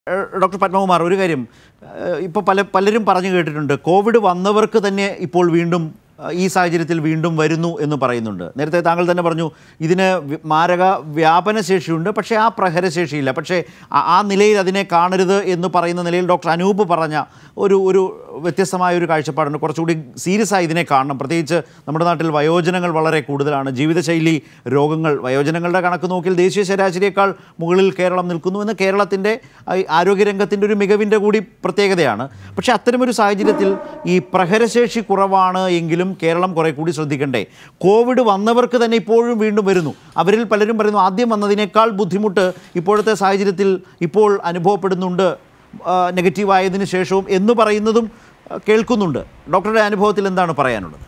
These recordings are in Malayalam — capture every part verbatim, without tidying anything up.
ഡോക്ടർ പത്മകുമാർ ഒരു കാര്യം ഇപ്പോൾ പല പലരും പറഞ്ഞു കേട്ടിട്ടുണ്ട് കോവിഡ് വന്നവർക്ക് തന്നെ ഇപ്പോൾ വീണ്ടും ഈ സാഹചര്യത്തിൽ വീണ്ടും വരുന്നു എന്ന് പറയുന്നുണ്ട്. നേരത്തെ താങ്കൾ തന്നെ പറഞ്ഞു ഇതിന് മാരക വ്യാപനശേഷിയുണ്ട്, പക്ഷേ ആ പ്രഹരശേഷിയില്ല. പക്ഷേ ആ നിലയിൽ അതിനെ കാണരുത് എന്ന് പറയുന്ന നിലയിൽ ഡോക്ടർ അനൂപ് പറഞ്ഞ ഒരു ഒരു വ്യത്യസ്തമായ ഒരു കാഴ്ചപ്പാടുണ്ട്. കുറച്ചുകൂടി സീരിയസ് ആയി ഇതിനെ കാണണം. പ്രത്യേകിച്ച് നമ്മുടെ നാട്ടിൽ വയോജനങ്ങൾ വളരെ കൂടുതലാണ്. ജീവിതശൈലി രോഗങ്ങൾ വയോജനങ്ങളുടെ കണക്ക് നോക്കിയാൽ ദേശീയ ശരാശരിയേക്കാൾ മുകളിൽ കേരളം നിൽക്കുന്നുവെന്ന് കേരളത്തിൻ്റെ ആരോഗ്യരംഗത്തിൻ്റെ ഒരു മികവിൻ്റെ കൂടി പ്രത്യേകതയാണ്. പക്ഷേ അത്തരമൊരു സാഹചര്യത്തിൽ ഈ പ്രഹരശേഷി കുറവാണ് എങ്കിലും കേരളം കുറെ കൂടി ശ്രദ്ധിക്കണ്ടേ? കോവിഡ് വന്നവർക്ക് തന്നെ ഇപ്പോഴും വീണ്ടും വരുന്നു. അവരിൽ പലരും പറയുന്നു ആദ്യം വന്നതിനേക്കാൾ ബുദ്ധിമുട്ട് ഇപ്പോഴത്തെ സാഹചര്യത്തിൽ ഇപ്പോൾ അനുഭവപ്പെടുന്നുണ്ട് നെഗറ്റീവായതിനു ശേഷവും എന്ന് പറയുന്നതും കേൾക്കുന്നുണ്ട്. ഡോക്ടറുടെ അനുഭവത്തിൽ എന്താണ് പറയാനുള്ളത്?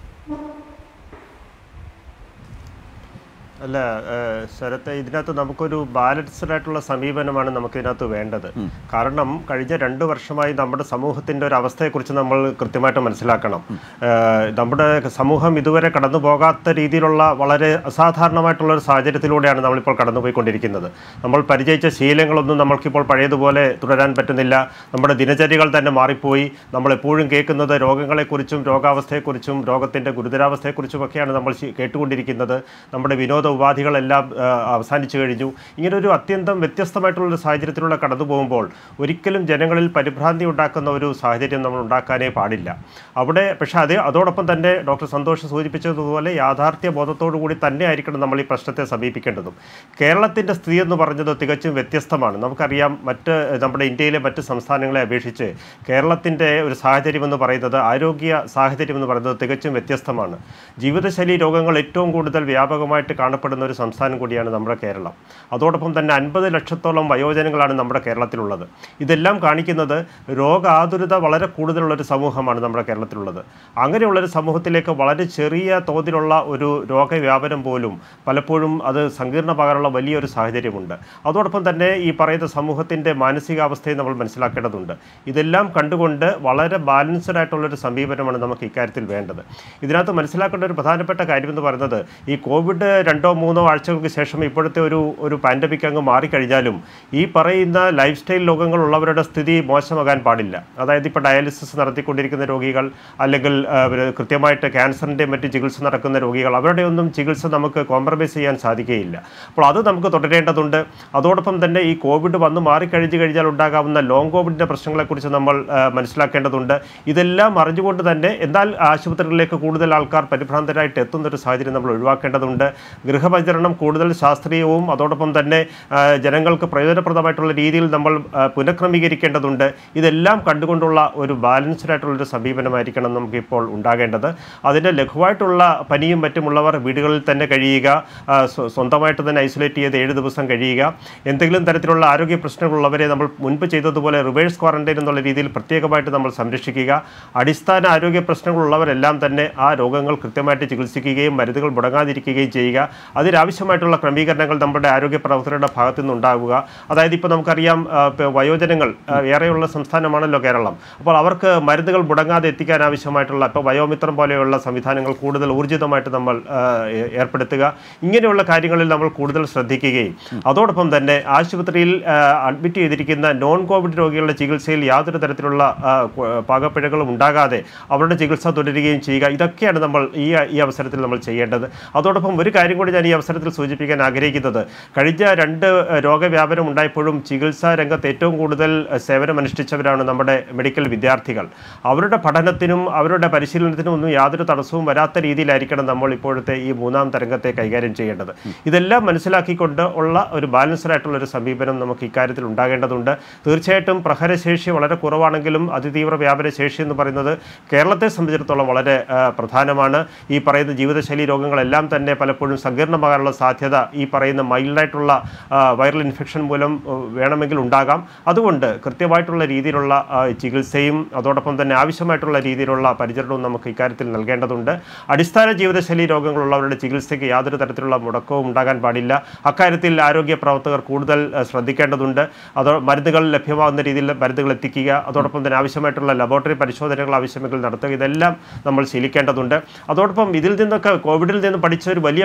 അല്ല ശരത്ത്, ഇതിനകത്ത് നമുക്കൊരു ബാലൻസ്ഡ് ആയിട്ടുള്ള സമീപനമാണ് നമുക്കിതിനകത്ത് വേണ്ടത്. കാരണം കഴിഞ്ഞ രണ്ട് വർഷമായി നമ്മുടെ സമൂഹത്തിൻ്റെ ഒരു അവസ്ഥയെക്കുറിച്ച് നമ്മൾ കൃത്യമായിട്ട് മനസ്സിലാക്കണം. നമ്മുടെ സമൂഹം ഇതുവരെ കടന്നു പോകാത്ത രീതിയിലുള്ള വളരെ അസാധാരണമായിട്ടുള്ള ഒരു സാഹചര്യത്തിലൂടെയാണ് നമ്മളിപ്പോൾ കടന്നുപോയിക്കൊണ്ടിരിക്കുന്നത്. നമ്മൾ പരിചയിച്ച ശീലങ്ങളൊന്നും നമ്മൾക്കിപ്പോൾ പഴയതുപോലെ തുടരാൻ പറ്റുന്നില്ല. നമ്മുടെ ദിനചര്യകൾ തന്നെ മാറിപ്പോയി. നമ്മളെപ്പോഴും കേൾക്കുന്നത് രോഗങ്ങളെക്കുറിച്ചും രോഗാവസ്ഥയെക്കുറിച്ചും രോഗത്തിൻ്റെ ഗുരുതരാവസ്ഥയെക്കുറിച്ചുമൊക്കെയാണ് നമ്മൾ കേട്ടുകൊണ്ടിരിക്കുന്നത്. നമ്മുടെ വിനോദ ഉപാധികളെല്ലാം അവസാനിച്ചു കഴിഞ്ഞു. ഇങ്ങനെ ഒരു അത്യന്തം വ്യത്യസ്തമായിട്ടുള്ളൊരു സാഹചര്യത്തിലൂടെ കടന്നു പോകുമ്പോൾ ഒരിക്കലും ജനങ്ങളിൽ പരിഭ്രാന്തി ഉണ്ടാക്കുന്ന ഒരു സാഹചര്യം നമ്മൾ ഉണ്ടാക്കാനേ പാടില്ല. അവിടെ പക്ഷേ അതേ അതോടൊപ്പം തന്നെ ഡോക്ടർ സന്തോഷ് സൂചിപ്പിച്ചതുപോലെ യാഥാർത്ഥ്യ ബോധത്തോടു കൂടി തന്നെ ആയിരിക്കണം നമ്മൾ ഈ പ്രശ്നത്തെ സമീപിക്കേണ്ടതും. കേരളത്തിൻ്റെ സ്ഥിതി എന്ന് പറഞ്ഞത് തികച്ചും വ്യത്യസ്തമാണ്. നമുക്കറിയാം മറ്റ് നമ്മുടെ ഇന്ത്യയിലെ മറ്റ് സംസ്ഥാനങ്ങളെ അപേക്ഷിച്ച് കേരളത്തിൻ്റെ ഒരു സാഹചര്യം എന്ന് പറയുന്നത് ആരോഗ്യ സാഹചര്യം എന്ന് പറയുന്നത് തികച്ചും വ്യത്യസ്തമാണ്. ജീവിതശൈലി രോഗങ്ങൾ ഏറ്റവും കൂടുതൽ വ്യാപകമായിട്ട് കാണപ്പെടുന്ന ഒരു സംസ്ഥാനം കൂടിയാണ് നമ്മുടെ കേരളം. അതോടൊപ്പം തന്നെ അൻപത് ലക്ഷത്തോളം വയോജനങ്ങളാണ് നമ്മുടെ കേരളത്തിലുള്ളത്. ഇതെല്ലാം കാണിക്കുന്നത് രോഗാതുരത വളരെ കൂടുതലുള്ളൊരു സമൂഹമാണ് നമ്മുടെ കേരളത്തിലുള്ളത്. അങ്ങനെയുള്ളൊരു സമൂഹത്തിലേക്ക് വളരെ ചെറിയ തോതിലുള്ള ഒരു രോഗവ്യാപനം പോലും പലപ്പോഴും അത് സങ്കീർണമാകാനുള്ള വലിയൊരു സാഹചര്യമുണ്ട്. അതോടൊപ്പം തന്നെ ഈ പറയുന്ന സമൂഹത്തിൻ്റെ മാനസികാവസ്ഥയെ നമ്മൾ മനസ്സിലാക്കേണ്ടതുണ്ട്. ഇതെല്ലാം കണ്ടുകൊണ്ട് വളരെ ബാലൻസ്ഡ് ആയിട്ടുള്ളൊരു സമീപനമാണ് നമുക്ക് ഇക്കാര്യത്തിൽ വേണ്ടത്. ഇതിനകത്ത് മനസ്സിലാക്കേണ്ട ഒരു പ്രധാനപ്പെട്ട കാര്യമെന്ന് പറയുന്നത് ഈ കോവിഡ് രണ്ടോ മൂന്നോ ആഴ്ചകൾക്ക് ശേഷം ഇപ്പോഴത്തെ ഒരു ഒരു പാൻഡമിക് അങ്ങ് മാറിക്കഴിഞ്ഞാലും ഈ പറയുന്ന ലൈഫ് സ്റ്റൈൽ രോഗങ്ങളുള്ളവരുടെ സ്ഥിതി മോശമാകാൻ പാടില്ല. അതായത് ഇപ്പോൾ ഡയാലിസിസ് നടത്തിക്കൊണ്ടിരിക്കുന്ന രോഗികൾ, അല്ലെങ്കിൽ കൃത്യമായിട്ട് ക്യാൻസറിൻ്റെ മറ്റ് ചികിത്സ നടക്കുന്ന രോഗികൾ, അവരുടെ ഒന്നും ചികിത്സ നമുക്ക് കോംപ്രമൈസ് ചെയ്യാൻ സാധിക്കുകയില്ല. അപ്പോൾ അത് നമുക്ക് തുടരേണ്ടതുണ്ട്. അതോടൊപ്പം തന്നെ ഈ കോവിഡ് വന്ന് മാറിക്കഴിഞ്ഞു കഴിഞ്ഞാൽ ഉണ്ടാകാവുന്ന ലോങ് കോവിഡിൻ്റെ പ്രശ്നങ്ങളെക്കുറിച്ച് നമ്മൾ മനസ്സിലാക്കേണ്ടതുണ്ട്. ഇതെല്ലാം അറിഞ്ഞുകൊണ്ട് തന്നെ എന്നാൽ ആശുപത്രികളിലേക്ക് കൂടുതൽ ആൾക്കാർ പരിഭ്രാന്തരായിട്ട് എത്തുന്നൊരു സാഹചര്യം നമ്മൾ ഒഴിവാക്കേണ്ടതുണ്ട്. ഗൃഹപരിചരണം കൂടുതൽ ശാസ്ത്രീയവും അതോടൊപ്പം തന്നെ ജനങ്ങൾക്ക് പ്രയോജനപ്രദമായിട്ടുള്ള രീതിയിൽ നമ്മൾ പുനഃക്രമീകരിക്കേണ്ടതുണ്ട്. ഇതെല്ലാം കണ്ടുകൊണ്ടുള്ള ഒരു ബാലൻസ്ഡ് ആയിട്ടുള്ളൊരു സമീപനമായിരിക്കണം നമുക്കിപ്പോൾ ഉണ്ടാകേണ്ടത്. അതിൻ്റെ ലഘുവായിട്ടുള്ള പനിയും മറ്റുമുള്ളവർ വീടുകളിൽ തന്നെ കഴിയുക, സ്വന്തമായിട്ട് തന്നെ ഐസൊലേറ്റ് ചെയ്ത് ഏഴ് ദിവസം കഴിയുക. എന്തെങ്കിലും തരത്തിലുള്ള ആരോഗ്യ പ്രശ്നങ്ങളുള്ളവരെ നമ്മൾ മുൻപ് ചെയ്തതുപോലെ റിവേഴ്സ് ക്വാറന്റൈൻ എന്നുള്ള രീതിയിൽ പ്രത്യേകമായിട്ട് നമ്മൾ സംരക്ഷിക്കുക. അടിസ്ഥാന ആരോഗ്യ പ്രശ്നങ്ങളുള്ളവരെല്ലാം തന്നെ ആ രോഗങ്ങൾ കൃത്യമായിട്ട് ചികിത്സിക്കുകയും മരുന്നുകൾ മുടങ്ങാതിരിക്കുകയും ചെയ്യുക. അതിനാവശ്യമായിട്ടുള്ള ക്രമീകരണങ്ങൾ നമ്മുടെ ആരോഗ്യ പ്രവർത്തകരുടെ ഭാഗത്തു നിന്നുണ്ടാകുക. അതായത് ഇപ്പോൾ നമുക്കറിയാം വയോജനങ്ങൾ ഏറെയുള്ള സംസ്ഥാനമാണല്ലോ കേരളം. അപ്പോൾ അവർക്ക് മരുന്നുകൾ മുടങ്ങാതെ എത്തിക്കാൻ ആവശ്യമായിട്ടുള്ള ഇപ്പോൾ വയോമിത്രം പോലെയുള്ള സംവിധാനങ്ങൾ കൂടുതൽ ഊർജിതമായിട്ട് നമ്മൾ ഏർപ്പെടുത്തുക. ഇങ്ങനെയുള്ള കാര്യങ്ങളിൽ നമ്മൾ കൂടുതൽ ശ്രദ്ധിക്കുകയും അതോടൊപ്പം തന്നെ ആശുപത്രിയിൽ അഡ്മിറ്റ് ചെയ്തിരിക്കുന്ന നോൺ കോവിഡ് രോഗികളുടെ ചികിത്സയിൽ യാതൊരു തരത്തിലുള്ള പാകപ്പിഴകളും ഉണ്ടാകാതെ അവരുടെ ചികിത്സ തുടരുകയും ചെയ്യുക. ഇതൊക്കെയാണ് നമ്മൾ ഈ ഈ അവസരത്തിൽ നമ്മൾ ചെയ്യേണ്ടത്. അതോടൊപ്പം ഒരു കാര്യം കൂടി ഞാൻ ഈ അവസരത്തിൽ സൂചിപ്പിക്കാൻ ആഗ്രഹിക്കുന്നത്, കഴിഞ്ഞ രണ്ട് രോഗവ്യാപനം ഉണ്ടായപ്പോഴും ചികിത്സാ രംഗത്ത് ഏറ്റവും കൂടുതൽ സേവനമനുഷ്ഠിച്ചവരാണ് നമ്മുടെ മെഡിക്കൽ വിദ്യാർത്ഥികൾ. അവരുടെ പഠനത്തിനും അവരുടെ പരിശീലനത്തിനും ഒന്നും യാതൊരു തടസ്സവും വരാത്ത രീതിയിലായിരിക്കണം നമ്മൾ ഇപ്പോഴത്തെ ഈ മൂന്നാം തരംഗത്തെ കൈകാര്യം ചെയ്യേണ്ടത്. ഇതെല്ലാം മനസ്സിലാക്കിക്കൊണ്ട് ഉള്ള ഒരു ബാലൻസ്ഡ് ആയിട്ടുള്ള ഒരു സമീപനം നമുക്ക് ഇക്കാര്യത്തിൽ ഉണ്ടാകേണ്ടതുണ്ട്. തീർച്ചയായിട്ടും പ്രഹരശേഷി വളരെ കുറവാണെങ്കിലും അതിതീവ്ര വ്യാപന ശേഷി എന്ന് പറയുന്നത് കേരളത്തെ സംബന്ധിച്ചിടത്തോളം വളരെ പ്രധാനമാണ്. ഈ പറയുന്ന ജീവിതശൈലി രോഗങ്ങളെല്ലാം തന്നെ പലപ്പോഴും സങ്കീർണമാകാനുള്ള സാധ്യത ഈ പറയുന്ന മൈൽഡായിട്ടുള്ള വൈറൽ ഇൻഫെക്ഷൻ മൂലം വേണമെങ്കിൽ ഉണ്ടാകാം. അതുകൊണ്ട് കൃത്യമായിട്ടുള്ള രീതിയിലുള്ള ചികിത്സയും അതോടൊപ്പം തന്നെ ആവശ്യമായിട്ടുള്ള രീതിയിലുള്ള പരിചരണവും നമുക്ക് ഇക്കാര്യത്തിൽ നൽകേണ്ടതുണ്ട്. അടിസ്ഥാന ജീവിതശൈലി രോഗങ്ങളുള്ളവരുടെ ചികിത്സയ്ക്ക് യാതൊരു തരത്തിലുള്ള മുടക്കവും ഉണ്ടാകാൻ പാടില്ല. അക്കാര്യത്തിൽ ആരോഗ്യ പ്രവർത്തകർ കൂടുതൽ ശ്രദ്ധിക്കേണ്ടതുണ്ട്. അതോ മരുന്നുകൾ ലഭ്യമാകുന്ന രീതിയിൽ മരുന്നുകൾ എത്തിക്കുക, അതോടൊപ്പം തന്നെ ആവശ്യമായിട്ടുള്ള ലബോറട്ടറി പരിശോധനകൾ ആവശ്യമെങ്കിൽ നടത്തുക, ഇതെല്ലാം നമ്മൾ ശീലിക്കേണ്ടതുണ്ട്. അതോടൊപ്പം ഇതിൽ നിന്നൊക്കെ കോവിഡിൽ നിന്ന് പഠിച്ച ഒരു വലിയ പാഠമെന്ന്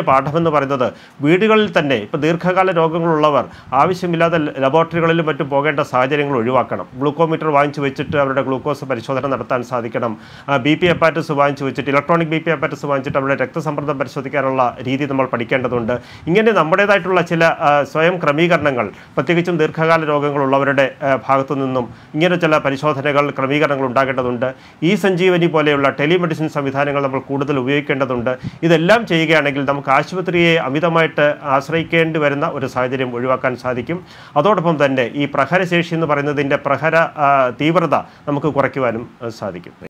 എന്ന് പറയുന്നത് വീടുകളിൽ തന്നെ ഇപ്പോൾ ദീർഘകാല രോഗങ്ങളുള്ളവർ ആവശ്യമില്ലാതെ ലബോറട്ടറികളിലും മറ്റും പോകേണ്ട സാഹചര്യങ്ങൾ ഒഴിവാക്കണം. ഗ്ലൂക്കോമീറ്റർ വാങ്ങിച്ചു വെച്ചിട്ട് അവരുടെ ഗ്ലൂക്കോസ് പരിശോധന നടത്താൻ സാധിക്കണം. ബി പി അപ്പാറ്റസ് വാങ്ങിച്ചു വെച്ചിട്ട് ഇലക്ട്രോണിക് ബി പി അപ്പാറ്റസ് വാങ്ങിച്ചിട്ട് അവരുടെ രക്തസമ്മർദ്ദം പരിശോധിക്കാനുള്ള രീതി നമ്മൾ പഠിക്കേണ്ടതുണ്ട്. ഇങ്ങനെ നമ്മുടേതായിട്ടുള്ള ചില സ്വയം ക്രമീകരണങ്ങൾ, പ്രത്യേകിച്ചും ദീർഘകാല രോഗങ്ങളുള്ളവരുടെ ഭാഗത്തു നിന്നും ഇങ്ങനെ ചില പരിശോധനകൾ, ക്രമീകരണങ്ങൾ ഉണ്ടാകേണ്ടതുണ്ട്. ഈ സഞ്ജീവനി പോലെയുള്ള ടെലിമെഡിസിൻ സംവിധാനങ്ങൾ നമ്മൾ കൂടുതൽ ഉപയോഗിക്കേണ്ടതുണ്ട്. ഇതെല്ലാം ചെയ്യുകയാണെങ്കിൽ നമുക്ക് ആശുപത്രിയെ അമിതമായിട്ട് ആശ്രയിക്കേണ്ടി വരുന്ന ഒരു സാഹചര്യം ഒഴിവാക്കാൻ സാധിക്കും. അതോടൊപ്പം തന്നെ ഈ പ്രഹരശേഷി എന്ന് പറയുന്നതിൻ്റെ പ്രഹര തീവ്രത നമുക്ക് കുറയ്ക്കുവാനും സാധിക്കും.